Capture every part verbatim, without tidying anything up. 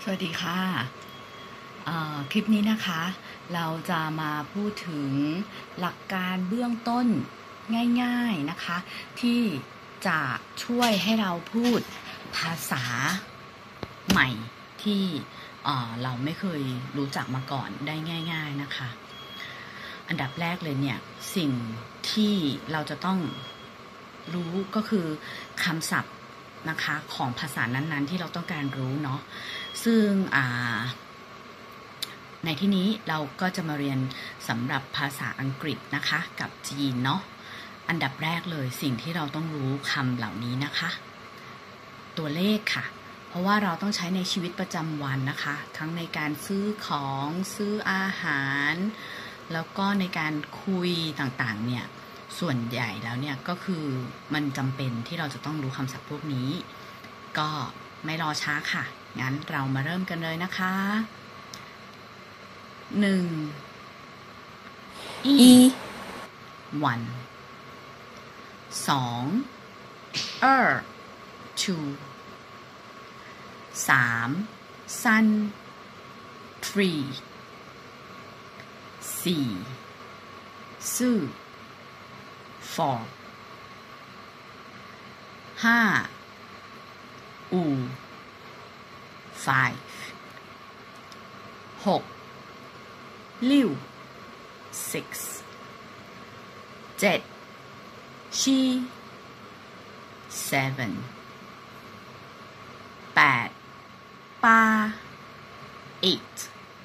สวัสดีค่ะคลิปนี้นะคะเราจะมาพูดถึงหลักการเบื้องต้นง่ายๆนะคะที่จะช่วยให้เราพูดภาษาใหม่ที่เราไม่เคยรู้จักมาก่อนได้ง่ายๆนะคะอันดับแรกเลยเนี่ยสิ่งที่เราจะต้องรู้ก็คือคำศัพท์นะคะของภาษานั้นๆที่เราต้องการรู้เนาะซึ่งในที่นี้เราก็จะมาเรียนสำหรับภาษาอังกฤษนะคะกับจีนเนาะอันดับแรกเลยสิ่งที่เราต้องรู้คำเหล่านี้นะคะตัวเลขค่ะเพราะว่าเราต้องใช้ในชีวิตประจำวันนะคะทั้งในการซื้อของซื้ออาหารแล้วก็ในการคุยต่างๆเนี่ยส่วนใหญ่แล้วเนี่ยก็คือมันจำเป็นที่เราจะต้องรู้คำศัพท์พวกนี้ก็ไม่รอช้าค่ะงั้นเรามาเริ่มกันเลยนะคะหนึ่งอีวันสองเออ two สามซัน three สี่ซื่อ four ห้าอูfive หกลิ่ว six เจ็ดชี seven แปดปา eight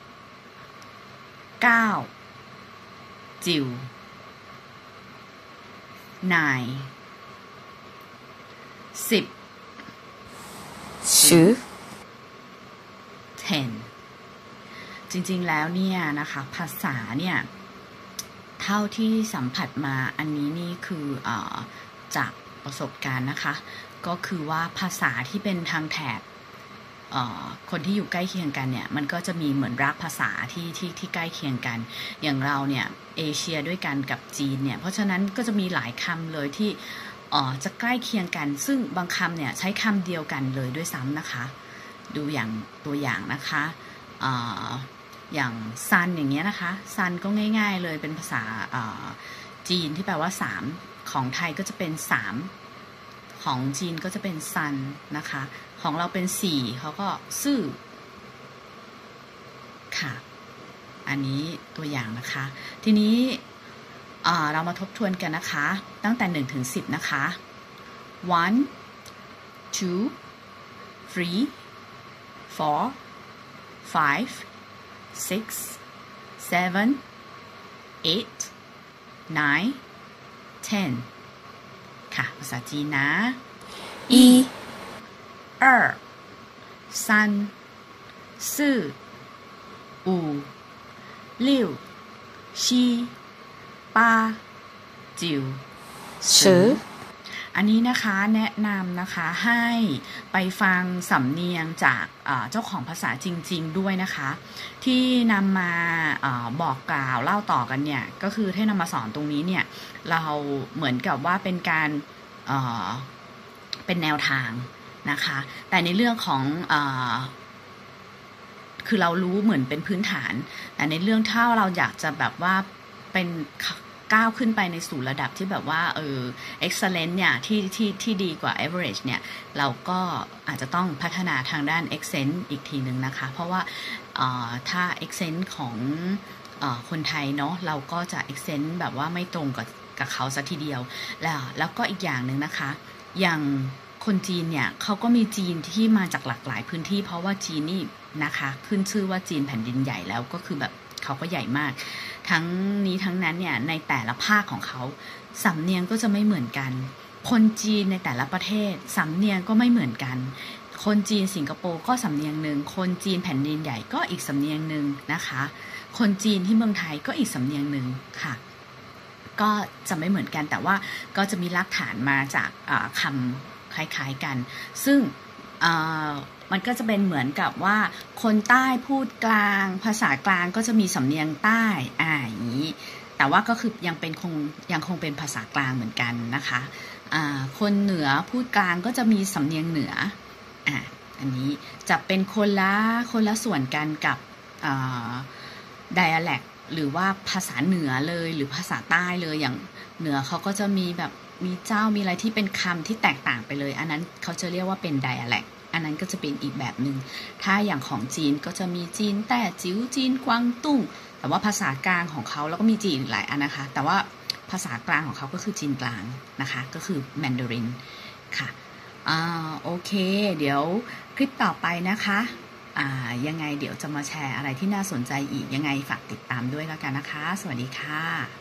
เก้าจิว nine สิบ十 ten จริงๆแล้วเนี่ยนะคะภาษาเนี่ยเท่าที่สัมผัสมาอันนี้นี่คือเอ่อจากประสบการณ์นะคะก็คือว่าภาษาที่เป็นทางแถบเอ่อคนที่อยู่ใกล้เคียงกันเนี่ยมันก็จะมีเหมือนรากภาษาที่ที่ที่ใกล้เคียงกันอย่างเราเนี่ยเอเชียด้วยกันกับจีนเนี่ยเพราะฉะนั้นก็จะมีหลายคำเลยที่เอ่อจะใกล้เคียงกันซึ่งบางคำเนี่ยใช้คำเดียวกันเลยด้วยซ้ำนะคะดูอย่างตัวอย่างนะคะเอ่ออย่างซันอย่างเงี้ยนะคะซันก็ง่ายๆเลยเป็นภาษาจีนที่แปลว่าสามของไทยก็จะเป็นสามของจีนก็จะเป็นซันนะคะของเราเป็นสี่เขาก็ซื่อค่ะอันนี้ตัวอย่างนะคะทีนี้เรามาทบทวนกันนะคะตั้งแต่หนึ่งถึงสิบนะคะ one two three four five six seven eight nine ten ค่ะภาษาจีนนะ一二三四五六七八九十อันนี้นะคะแนะนำนะคะให้ไปฟังสำเนียงจากเจ้าของภาษาจริงๆด้วยนะคะที่นำมาบอกกล่าวเล่าต่อกันเนี่ยก็คือที่นำมาสอนตรงนี้เนี่ยเราเหมือนกับว่าเป็นการเอ่อเป็นแนวทางนะคะแต่ในเรื่องของเอ่อคือเรารู้เหมือนเป็นพื้นฐานแต่ในเรื่องถ้าเราอยากจะแบบว่าเป็นก้าวขึ้นไปในสู่ระดับที่แบบว่าเออ excellent เนี่ยที่ที่ที่ดีกว่า average เนี่ยเราก็อาจจะต้องพัฒนาทางด้าน accent อีกทีหนึ่งนะคะเพราะว่าถ้า accent ของคนไทยเนาะเราก็จะ accent แบบว่าไม่ตรงกับกับเขาซะทีเดียวแล้วแล้วก็อีกอย่างหนึ่งนะคะอย่างคนจีนเนี่ยเขาก็มีจีนที่มาจากหลากหลายพื้นที่เพราะว่าจีนนี่นะคะขึ้นชื่อว่าจีนแผ่นดินใหญ่แล้วก็คือแบบเขาก็ใหญ่มากทั้งนี้ทั้งนั้นเนี่ยในแต่ละภาคของเขาสำเนียงก็จะไม่เหมือนกันคนจีนในแต่ละประเทศสำเนียงก็ไม่เหมือนกันคนจีนสิงคโปร์ก็สำเนียงหนึ่งคนจีนแผ่นดินใหญ่ก็อีกสำเนียงหนึ่งนะคะคนจีนที่เมืองไทยก็อีกสำเนียงหนึ่งค่ะก็จะไม่เหมือนกันแต่ว่าก็จะมีรากฐานมาจากคำคล้ายๆกันซึ่งมันก็จะเป็นเหมือนกับว่าคนใต้พูดกลางภาษากลางก็จะมีสำเนียงใต้อ่าอย่างนี้แต่ว่าก็คือยังเป็นคงยังคงเป็นภาษากลางเหมือนกันนะคะ คนเหนือพูดกลางก็จะมีสำเนียงเหนืออ่าอันนี้จะเป็นคนละคนละส่วนกันกับdialect หรือว่าภาษาเหนือเลยหรือภาษาใต้เลยอย่างเหนือเขาก็จะมีแบบมีเจ้ามีอะไรที่เป็นคำที่แตกต่างไปเลยอันนั้นเขาจะเรียกว่าเป็น dialect อันนั้นก็จะเป็นอีกแบบหนึ่งถ้าอย่างของจีนก็จะมีจีนแต้จิ๋วจีนกวางตุ้งแต่ว่าภาษากลางของเขาแล้วก็มีจีนหลายอันนะคะแต่ว่าภาษากลางของเขาก็คือจีนกลางนะคะก็คือแมนดารินค่ะอ่าโอเคเดี๋ยวคลิปต่อไปนะคะอ่ายังไงเดี๋ยวจะมาแชร์อะไรที่น่าสนใจอีกยังไงฝากติดตามด้วยแล้วกันนะคะสวัสดีค่ะ